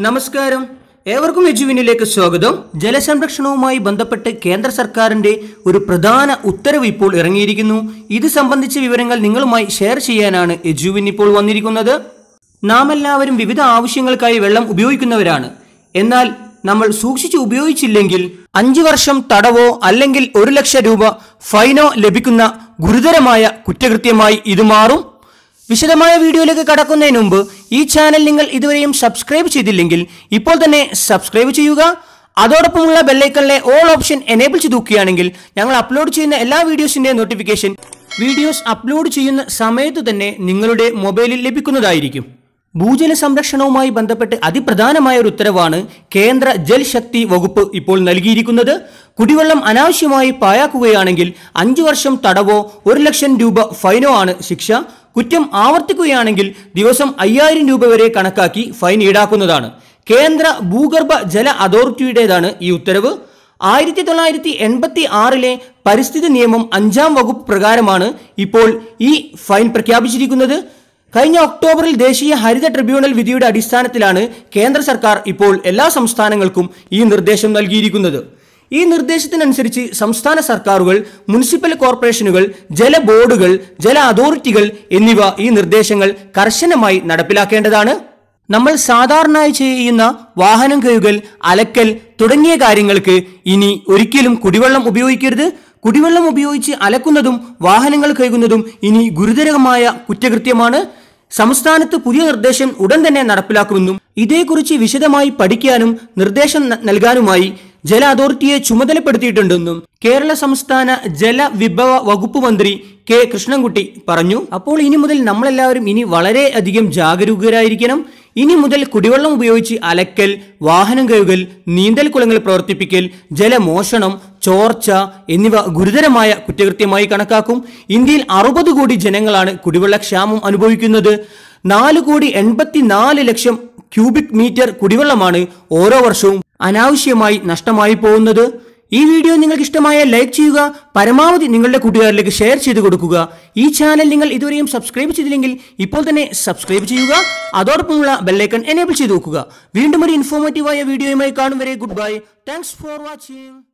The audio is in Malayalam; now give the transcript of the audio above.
നമസ്കാരം, ഏവർക്കും എജുവിനിലേക്ക് സ്വാഗതം. ജലസംരക്ഷണവുമായി ബന്ധപ്പെട്ട് കേന്ദ്ര സർക്കാരിന്റെ ഒരു പ്രധാന ഉത്തരവ് ഇപ്പോൾ ഇറങ്ങിയിരിക്കുന്നു. ഇത് സംബന്ധിച്ച വിവരങ്ങൾ നിങ്ങളുമായി ഷെയർ ചെയ്യാനാണ് എജുവിൻ ഇപ്പോൾ വന്നിരിക്കുന്നത്. നാം എല്ലാവരും വിവിധ ആവശ്യങ്ങൾക്കായി വെള്ളം ഉപയോഗിക്കുന്നവരാണ്. എന്നാൽ നമ്മൾ സൂക്ഷിച്ച് ഉപയോഗിച്ചില്ലെങ്കിൽ 5 വർഷം തടവോ അല്ലെങ്കിൽ 1 ലക്ഷം രൂപ ഫൈനോ ലഭിക്കുന്ന ഗുരുതരമായ കുറ്റകൃത്യമായി ഇത് മാറും. വിശദമായ വീഡിയോയിലേക്ക് കടക്കുന്നതിന് മുമ്പ് ഈ ചാനൽ നിങ്ങൾ ഇതുവരെയും സബ്സ്ക്രൈബ് ചെയ്തില്ലെങ്കിൽ ഇപ്പോൾ തന്നെ സബ്സ്ക്രൈബ് ചെയ്യുക. അതോടൊപ്പമുള്ള ബെല്ലൈക്കണിലെ ഓൾ ഓപ്ഷൻ എനേബിൾ ചെയ്ത് നോക്കുകയാണെങ്കിൽ ഞങ്ങൾ അപ്ലോഡ് ചെയ്യുന്ന എല്ലാ വീഡിയോസിന്റെ നോട്ടിഫിക്കേഷൻ വീഡിയോസ് അപ്ലോഡ് ചെയ്യുന്ന സമയത്ത് തന്നെ നിങ്ങളുടെ മൊബൈലിൽ ലഭിക്കുന്നതായിരിക്കും. ഭൂജല സംരക്ഷണവുമായി ബന്ധപ്പെട്ട് അതിപ്രധാനമായ ഒരു ഉത്തരവാണ് കേന്ദ്ര ജൽശക്തി വകുപ്പ് ഇപ്പോൾ നൽകിയിരിക്കുന്നത്. കുടിവെള്ളം അനാവശ്യമായി പാഴാക്കുകയാണെങ്കിൽ 5 വർഷം തടവോ 1 ലക്ഷം രൂപ ഫൈനോ ആണ് ശിക്ഷ. കുറ്റം ആവർത്തിക്കുകയാണെങ്കിൽ ദിവസം 5000 രൂപ വരെ കണക്കാക്കി ഫൈൻ ഈടാക്കുന്നതാണ്. കേന്ദ്ര ഭൂഗർഭ ജല അതോറിറ്റിയുടേതാണ് ഈ ഉത്തരവ്. 1986 പരിസ്ഥിതി നിയമം 5ാം വകുപ്പ് പ്രകാരമാണ് ഇപ്പോൾ ഈ ഫൈൻ പ്രഖ്യാപിച്ചിരിക്കുന്നത്. കഴിഞ്ഞ ഒക്ടോബറിൽ ദേശീയ ഹരിത ട്രിബ്യൂണൽ വിധിയുടെ അടിസ്ഥാനത്തിലാണ് കേന്ദ്ര സർക്കാർ ഇപ്പോൾ എല്ലാ സംസ്ഥാനങ്ങൾക്കും ഈ നിർദ്ദേശം നൽകിയിരിക്കുന്നത്. ഈ നിർദ്ദേശത്തിനനുസരിച്ച് സംസ്ഥാന സർക്കാരുകൾ, മുനിസിപ്പൽ കോർപ്പറേഷനുകൾ, ജല ബോർഡുകൾ, ജല അതോറിറ്റികൾ എന്നിവ ഈ നിർദ്ദേശങ്ങൾ കർശനമായി നടപ്പിലാക്കേണ്ടതാണ്. നമ്മൾ സാധാരണയായി ചെയ്യുന്ന വാഹനം കഴുകൽ, അലക്കൽ തുടങ്ങിയ കാര്യങ്ങൾക്ക് ഇനി ഒരിക്കലും കുടിവെള്ളം ഉപയോഗിക്കരുത്. കുടിവെള്ളം ഉപയോഗിച്ച് അലക്കുന്നതും വാഹനങ്ങൾ കഴുകുന്നതും ഇനി ഗുരുതരമായ കുറ്റകൃത്യമാണ്. സംസ്ഥാനത്ത് പുതിയ നിർദ്ദേശം ഉടൻ തന്നെ നടപ്പിലാക്കുമെന്നും ഇതേക്കുറിച്ച് വിശദമായി പഠിക്കാനും നിർദ്ദേശം നൽകാനുമായി ജല അതോറിറ്റിയെ ചുമതലപ്പെടുത്തിയിട്ടുണ്ടെന്നും കേരള സംസ്ഥാന ജലവിഭവ വകുപ്പ് മന്ത്രി കെ കൃഷ്ണൻകുട്ടി പറഞ്ഞു. അപ്പോൾ ഇനി മുതൽ നമ്മളെല്ലാവരും ഇനി വളരെയധികം ജാഗരൂകരായിരിക്കണം. ഇനി മുതൽ കുടിവെള്ളം ഉപയോഗിച്ച് അലക്കൽ, വാഹനം കഴുകൽ, നീന്തൽ കുളങ്ങൾ പ്രവർത്തിപ്പിക്കൽ, ജലമോഷണം, ചോർച്ച എന്നിവ ഗുരുതരമായ കുറ്റകൃത്യമായി കണക്കാക്കും. ഇന്ത്യയിൽ 60 കോടി ജനങ്ങളാണ് കുടിവെള്ളക്ഷാമം അനുഭവിക്കുന്നത്. 4,84,00,000 ക്യൂബിക് മീറ്റർ കുടിവെള്ളമാണ് ഓരോ വർഷവും അനാവശ്യമായി നഷ്ടമായി പോകുന്നത്. ഈ വീഡിയോ നിങ്ങൾക്ക് ഇഷ്ടമായാൽ ലൈക്ക് ചെയ്യുക, പരമാവധി നിങ്ങളുടെ കൂട്ടുകാരിലേക്ക് ഷെയർ ചെയ്ത് കൊടുക്കുക. ഈ ചാനൽ നിങ്ങൾ ഇതുവരെയും സബ്സ്ക്രൈബ് ചെയ്തില്ലെങ്കിൽ ഇപ്പോൾ തന്നെ സബ്സ്ക്രൈബ് ചെയ്യുക. അതോടൊപ്പമുള്ള ബെല്ലൈക്കൺ എനേബിൾ ചെയ്ത് നോക്കുക. വീണ്ടും ഒരു ഇൻഫോർമേറ്റീവായ വീഡിയോയുമായി കാണും വരെ good bye. Thanks for watching.